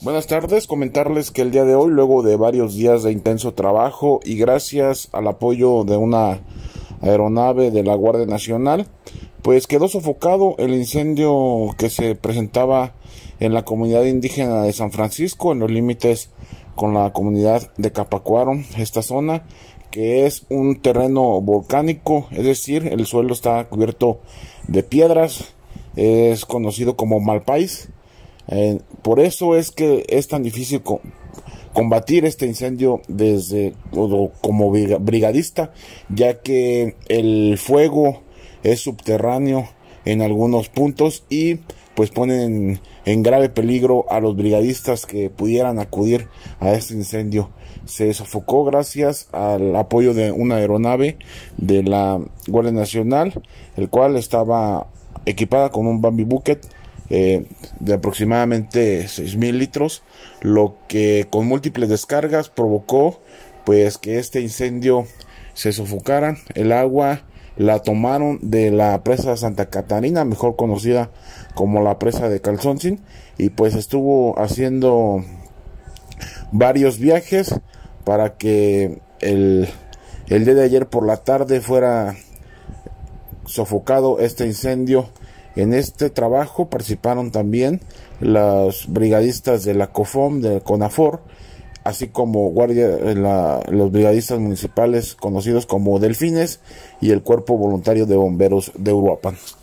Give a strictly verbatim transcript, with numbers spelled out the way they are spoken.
Buenas tardes, comentarles que el día de hoy, luego de varios días de intenso trabajo y gracias al apoyo de una aeronave de la Guardia Nacional, pues quedó sofocado el incendio que se presentaba en la comunidad indígena de San Francisco, en los límites con la comunidad de Capacuaro, esta zona que es un terreno volcánico, es decir, el suelo está cubierto de piedras, es conocido como Malpais. Eh, por eso es que es tan difícil co combatir este incendio desde o, como brigadista, ya que el fuego es subterráneo en algunos puntos y pues ponen en grave peligro a los brigadistas que pudieran acudir a este incendio. Se sofocó gracias al apoyo de una aeronave de la Guardia Nacional, el cual estaba equipada con un Bambi Bucket Eh, de aproximadamente seis mil litros, lo que con múltiples descargas provocó pues que este incendio se sofocara. El agua la tomaron de la presa Santa Catarina, mejor conocida como la presa de Calzoncin, y pues estuvo haciendo varios viajes para que el, el día de ayer por la tarde fuera sofocado este incendio. En este trabajo participaron también los brigadistas de la COFOM, de CONAFOR, así como guardia, la, los brigadistas municipales conocidos como Delfines y el Cuerpo Voluntario de Bomberos de Uruapan.